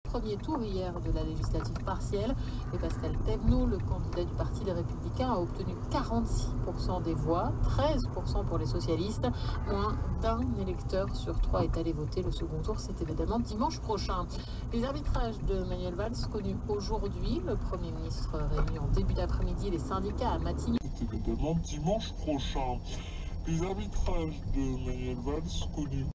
premier tour hier de la législative partielle. Et Pascal Thévenot, le candidat du Parti des Républicains, a obtenu 46% des voix, 13% pour les socialistes. Moins d'un électeur sur 3 est allé voter. Le second tour, c'est évidemment dimanche prochain. Les arbitrages de Manuel Valls connus aujourd'hui. Le Premier ministre réunit en début d'après-midi les syndicats à Matignon. C'est évidemment dimanche prochain. Les arbitrages de Manuel Valls connus